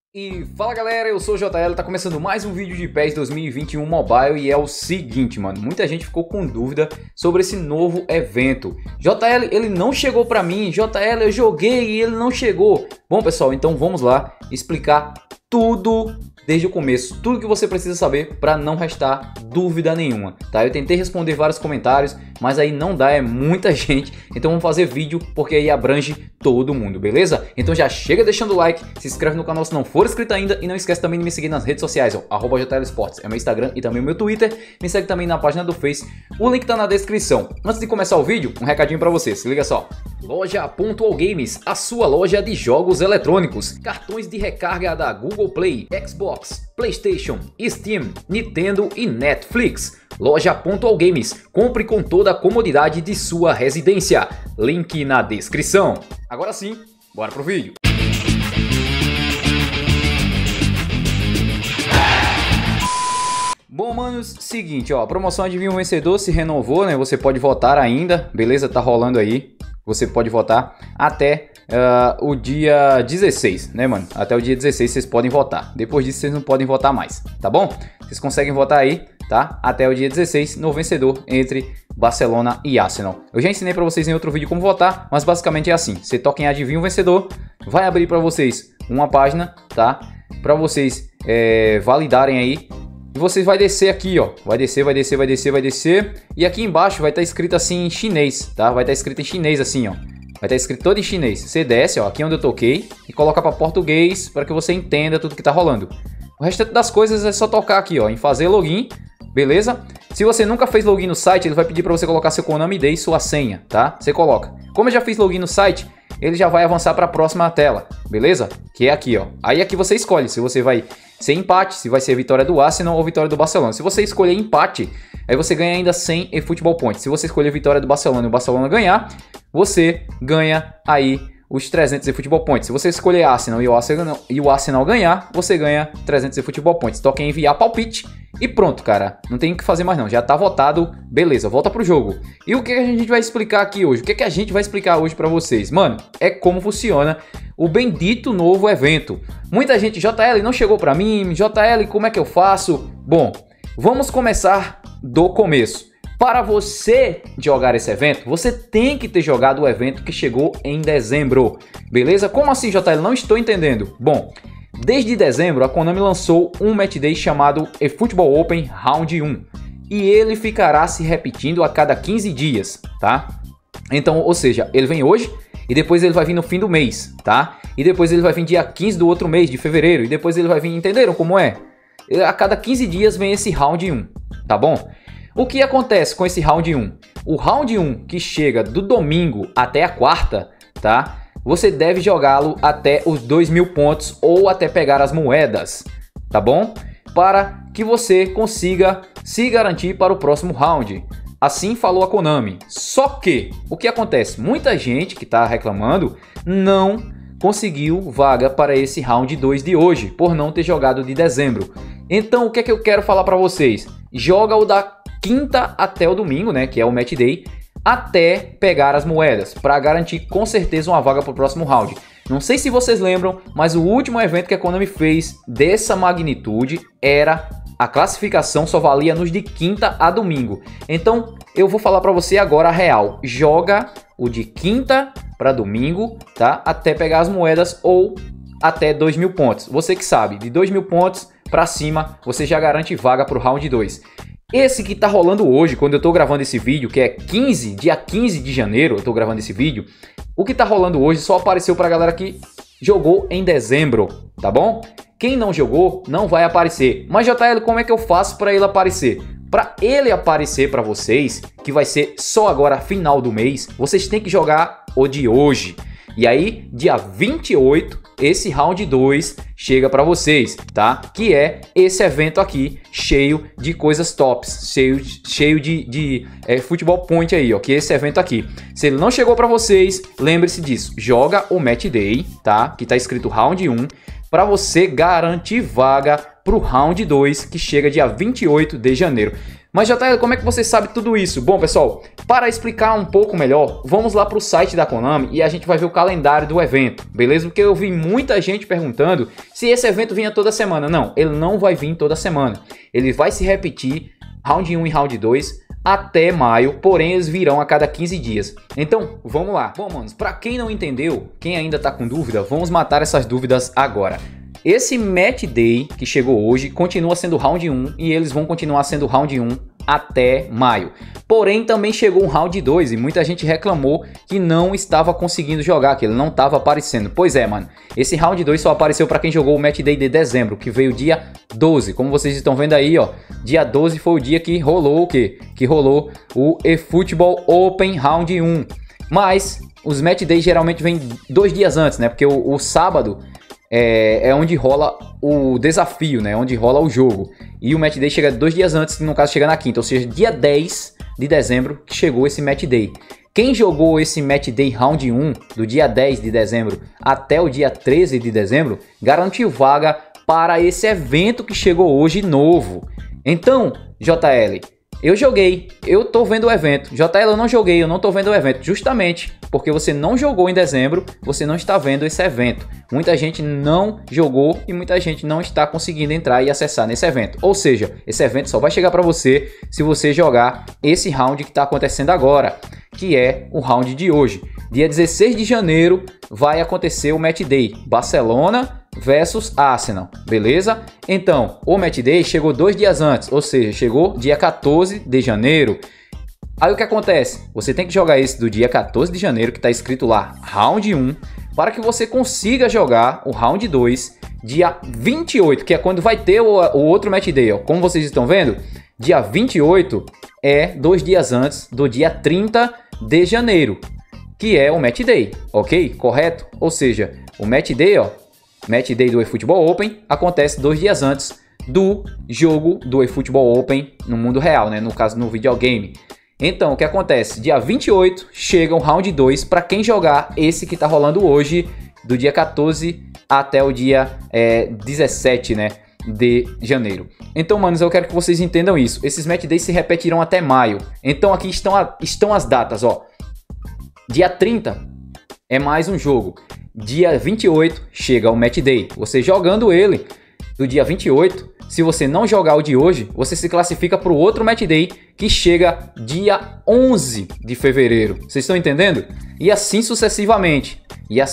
E fala galera, eu sou o JL, tá começando mais um vídeo de PES 2021 Mobile e é o seguinte, mano, muita gente ficou com dúvida sobre esse novo evento. JL, ele não chegou pra mim, JL, eu joguei e ele não chegou. Bom pessoal, então vamos lá explicar tudo desde o começo, tudo que você precisa saber para não restar dúvida nenhuma, tá? Eu tentei responder vários comentários, mas aí não dá, é muita gente, então vamos fazer vídeo porque aí abrange todo mundo, beleza? Então já chega deixando o like, se inscreve no canal se não for inscrito ainda e não esquece também de me seguir nas redes sociais, ó, @JLSports, é meu Instagram e também o meu Twitter, me segue também na página do Face, o link tá na descrição. Antes de começar o vídeo, um recadinho para você, se liga só. Loja.algames, a sua loja de jogos eletrônicos, cartões de recarga da Google Play, Xbox, PlayStation, Steam, Nintendo e Netflix. Loja.algames, compre com toda a comodidade de sua residência. Link na descrição. Agora sim, bora pro vídeo. Bom, manos, seguinte, ó, a promoção Adivinha o Vencedor se renovou, né? Você pode votar ainda, beleza? Tá rolando aí. Você pode votar até o dia 16, né, mano? Até o dia 16 vocês podem votar. Depois disso vocês não podem votar mais, tá bom? Vocês conseguem votar aí, tá? Até o dia 16 no vencedor entre Barcelona e Arsenal. Eu já ensinei pra vocês em outro vídeo como votar, mas basicamente é assim. Você toca em Adivinha o Vencedor, vai abrir pra vocês uma página, tá? Pra vocês validarem aí. E vocês vai descer aqui, ó. Vai descer, vai descer, vai descer, vai descer. E aqui embaixo vai estar escrito assim em chinês, tá? Vai estar escrito em chinês assim, ó. Vai estar escrito todo em chinês. Você desce, ó, aqui onde eu toquei e coloca para português para que você entenda tudo que tá rolando. O restante das coisas é só tocar aqui, ó, em fazer login, beleza? Se você nunca fez login no site, ele vai pedir para você colocar seu Konami ID e sua senha, tá? Você coloca. Como eu já fiz login no site, ele já vai avançar para a próxima tela, beleza? Que é aqui, ó. Aí aqui você escolhe se você vai ser empate, se vai ser vitória do Arsenal ou vitória do Barcelona. Se você escolher empate, aí você ganha ainda 100 eFootball Points. Se você escolher vitória do Barcelona e o Barcelona ganhar, você ganha aí os 300 eFootball Points. Se você escolher Arsenal e o Arsenal ganhar, você ganha 300 eFootball Points. Toca em enviar palpite e pronto, cara. Não tem o que fazer mais não. Já tá votado. Beleza, volta pro jogo. E o que a gente vai explicar aqui hoje? O que a gente vai explicar hoje pra vocês? Mano, é como funciona o bendito novo evento. Muita gente, JL, não chegou pra mim. JL, como é que eu faço? Bom, vamos começar do começo. Para você jogar esse evento, você tem que ter jogado o evento que chegou em dezembro, beleza? Como assim, JL? Não estou entendendo. Bom, desde dezembro a Konami lançou um Matchday chamado eFootball Open Round 1 e ele ficará se repetindo a cada 15 dias, tá? Então, ou seja, ele vem hoje e depois ele vai vir no fim do mês, tá? E depois ele vai vir dia 15 do outro mês, de fevereiro, e depois ele vai vir, entenderam como é? A cada 15 dias vem esse Round 1, tá bom? O que acontece com esse Round 1? O Round 1 que chega do domingo até a quarta, tá? Você deve jogá-lo até os 2.000 pontos ou até pegar as moedas, tá bom? Para que você consiga se garantir para o próximo round. Assim falou a Konami. Só que, o que acontece? Muita gente que está reclamando não conseguiu vaga para esse Round 2 de hoje, por não ter jogado de dezembro. Então, o que é que eu quero falar para vocês? Joga o da quinta até o domingo, né, que é o Match Day, até pegar as moedas, para garantir com certeza uma vaga para o próximo round. Não sei se vocês lembram, mas o último evento que a Konami fez dessa magnitude era a classificação só valia nos de quinta a domingo. Então eu vou falar para você agora a real. Joga o de quinta para domingo, tá? Até pegar as moedas ou até 2.000 pontos. Você que sabe, de 2.000 pontos para cima você já garante vaga para o round 2. Esse que tá rolando hoje, quando eu tô gravando esse vídeo, que é dia 15 de janeiro, eu tô gravando esse vídeo, o que tá rolando hoje só apareceu pra galera que jogou em dezembro, tá bom? Quem não jogou, não vai aparecer. Mas JL, como é que eu faço pra ele aparecer? Pra ele aparecer pra vocês, que vai ser só agora final do mês, vocês têm que jogar o de hoje. E aí, dia 28, esse Round 2 chega para vocês, tá? Que é esse evento aqui, cheio de coisas tops, cheio de Football Point aí, ó, que é esse evento aqui. Se ele não chegou para vocês, lembre-se disso, joga o Match Day, tá? Que tá escrito Round 1, para você garantir vaga pro Round 2, que chega dia 28 de janeiro. Mas JL, como é que você sabe tudo isso? Bom, pessoal, para explicar um pouco melhor, vamos lá para o site da Konami e a gente vai ver o calendário do evento, beleza? Porque eu vi muita gente perguntando se esse evento vinha toda semana. Não, ele não vai vir toda semana. Ele vai se repetir, round 1 e round 2, até maio, porém eles virão a cada 15 dias. Então, vamos lá. Bom, manos, para quem não entendeu, quem ainda tá com dúvida, vamos matar essas dúvidas agora. Esse Match Day que chegou hoje continua sendo Round 1 e eles vão continuar sendo Round 1 até maio. Porém, também chegou um Round 2 e muita gente reclamou que não estava conseguindo jogar, que ele não estava aparecendo. Pois é, mano. Esse Round 2 só apareceu para quem jogou o Match Day de dezembro, que veio dia 12. Como vocês estão vendo aí, ó, dia 12 foi o dia que rolou o quê? Que rolou o eFootball Open Round 1. Mas os Match Days geralmente vêm 2 dias antes, né? Porque o sábado é onde rola o desafio, né? Onde rola o jogo. E o Match Day chega 2 dias antes, no caso chega na quinta. Ou seja, dia 10 de dezembro que chegou esse Match Day. Quem jogou esse Match Day Round 1 do dia 10 de dezembro até o dia 13 de dezembro, garantiu vaga para esse evento que chegou hoje novo. Então, JL, eu joguei, eu tô vendo o evento. JL, eu não joguei, eu não tô vendo o evento. Justamente porque você não jogou em dezembro, você não está vendo esse evento. Muita gente não jogou e muita gente não está conseguindo entrar e acessar nesse evento. Ou seja, esse evento só vai chegar para você se você jogar esse round que está acontecendo agora, que é o round de hoje. Dia 16 de janeiro vai acontecer o Match Day. Barcelona versus Arsenal, beleza? Então, o Match Day chegou 2 dias antes, ou seja, chegou dia 14 de janeiro. Aí o que acontece? Você tem que jogar esse do dia 14 de janeiro, que está escrito lá, Round 1, para que você consiga jogar o Round 2 dia 28, que é quando vai ter o outro Match Day, ó. Como vocês estão vendo, dia 28 é 2 dias antes do dia 30 de janeiro, que é o Match Day, ok? Correto? Ou seja, o Match Day, ó, Match Day do eFootball Open acontece 2 dias antes do jogo do eFootball Open no mundo real, né? No caso, no videogame. Então, o que acontece? Dia 28 chega o Round 2 para quem jogar esse que tá rolando hoje, do dia 14 até o dia 17, né, de janeiro. Então, manos, eu quero que vocês entendam isso. Esses Match Days se repetirão até maio. Então, aqui estão as datas, ó. Dia 30 é mais um jogo. Dia 28 chega o Match Day. Você jogando ele do dia 28, se você não jogar o de hoje, você se classifica para o outro Match Day que chega dia 11 de fevereiro. Vocês estão entendendo? E assim sucessivamente.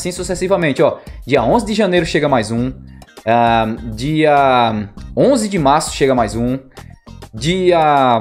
Ó. Dia 11 de janeiro chega mais um. Dia 11 de março chega mais um. Dia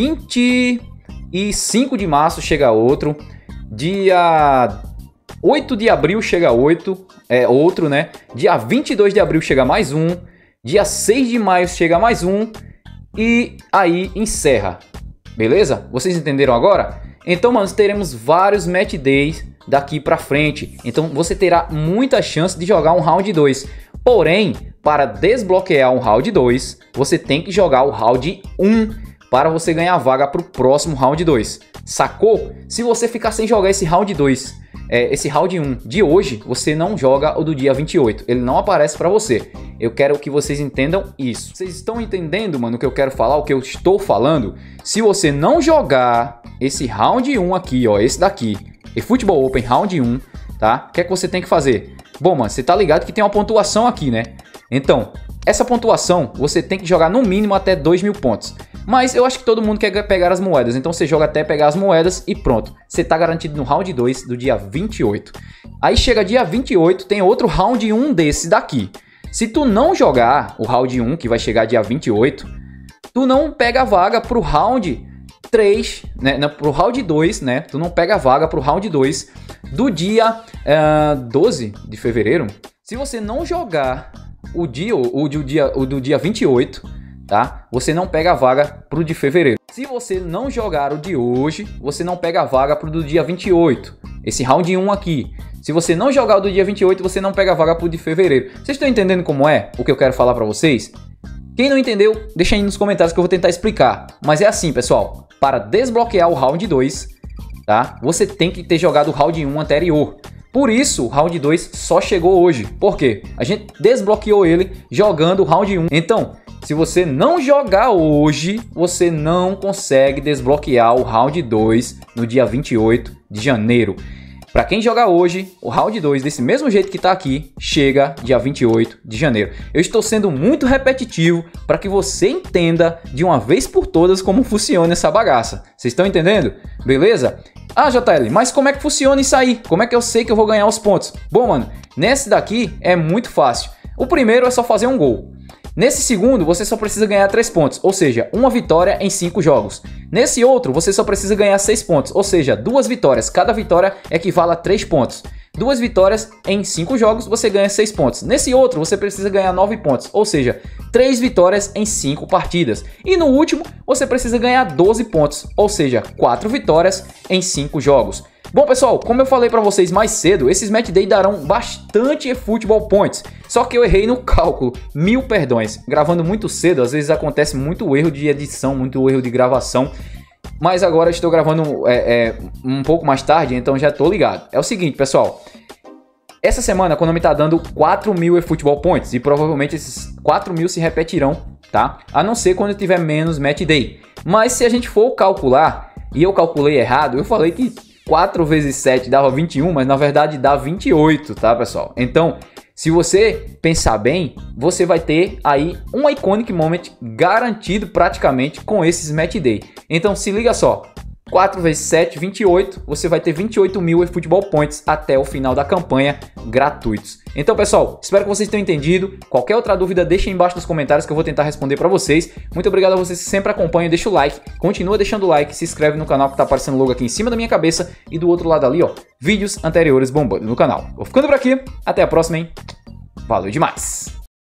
25 de março chega outro. Dia 8 de abril chega outro, né? Dia 22 de abril chega mais um. Dia 6 de maio chega mais um. E aí encerra. Beleza? Vocês entenderam agora? Então, mano, teremos vários Match Days daqui pra frente. Então, você terá muita chance de jogar um Round 2. Porém, para desbloquear um Round 2, você tem que jogar o Round 1 para você ganhar vaga pro próximo Round 2. Sacou? Se você ficar sem jogar esse Round 2, esse Round 1 de hoje, você não joga o do dia 28. Ele não aparece para você. Eu quero que vocês entendam isso. Vocês estão entendendo, mano, o que eu quero falar, o que eu estou falando? Se você não jogar esse Round 1 aqui, ó, esse daqui, eFootball Open Round 1, tá? O que é que você tem que fazer? Bom, mano, você tá ligado que tem uma pontuação aqui, né? Então, essa pontuação, você tem que jogar no mínimo até 2.000 pontos. Mas eu acho que todo mundo quer pegar as moedas, então você joga até pegar as moedas e pronto. Você tá garantido no Round 2 do dia 28. Aí chega dia 28, tem outro Round 1 desse daqui. Se tu não jogar o Round 1, que vai chegar dia 28, tu não pega a vaga pro Round 3, né? Pro Round 2, né? Tu não pega a vaga pro Round 2 do dia 12 de fevereiro. Se você não jogar o do dia 28... tá? Você não pega a vaga pro de fevereiro. Se você não jogar o de hoje, você não pega a vaga pro do dia 28. Esse Round 1 aqui. Se você não jogar o do dia 28, você não pega a vaga pro de fevereiro. Vocês estão entendendo como é o que eu quero falar pra vocês? Quem não entendeu, deixa aí nos comentários que eu vou tentar explicar. Mas é assim, pessoal. Para desbloquear o Round 2, tá? Você tem que ter jogado o Round 1 anterior. Por isso, o Round 2 só chegou hoje. Por quê? A gente desbloqueou ele jogando o Round 1. Então, se você não jogar hoje, você não consegue desbloquear o Round 2 no dia 28 de janeiro. Para quem jogar hoje, o Round 2, desse mesmo jeito que está aqui, chega dia 28 de janeiro. Eu estou sendo muito repetitivo para que você entenda de uma vez por todas como funciona essa bagaça. Vocês estão entendendo? Beleza? Ah, JL, mas como é que funciona isso aí? Como é que eu sei que eu vou ganhar os pontos? Bom, mano, nesse daqui é muito fácil. O primeiro é só fazer um gol. Nesse segundo, você só precisa ganhar 3 pontos, ou seja, uma vitória em 5 jogos. Nesse outro, você só precisa ganhar 6 pontos, ou seja, 2 vitórias. Cada vitória equivale a 3 pontos. 2 vitórias em 5 jogos, você ganha 6 pontos. Nesse outro, você precisa ganhar 9 pontos, ou seja, 3 vitórias em 5 partidas. E no último, você precisa ganhar 12 pontos, ou seja, 4 vitórias em 5 jogos. Bom, pessoal, como eu falei pra vocês mais cedo, esses Match Day darão bastante eFootball Points. Só que eu errei no cálculo, 1000 perdões. Gravando muito cedo, às vezes acontece muito erro de edição, muito erro de gravação. Mas agora estou gravando um pouco mais tarde, então já tô ligado. É o seguinte, pessoal. Essa semana a Konami tá dando 4.000 eFootball Points. E provavelmente esses 4.000 se repetirão, tá? A não ser quando tiver menos Match Day. Mas se a gente for calcular, e eu calculei errado, eu falei que 4 vezes 7 dava 21, mas na verdade dá 28, tá, pessoal? Então, se você pensar bem, você vai ter aí um Iconic Moment garantido praticamente com esses Match Day. Então, se liga só, 4 vezes 7, 28, você vai ter 28.000 eFootball Points até o final da campanha, gratuitos. Então, pessoal, espero que vocês tenham entendido. Qualquer outra dúvida, deixa aí embaixo nos comentários que eu vou tentar responder para vocês. Muito obrigado a vocês que sempre acompanham, deixa o like, continua deixando o like, se inscreve no canal que tá aparecendo logo aqui em cima da minha cabeça e do outro lado ali, ó, vídeos anteriores bombando no canal. Vou ficando por aqui, até a próxima, hein? Valeu demais!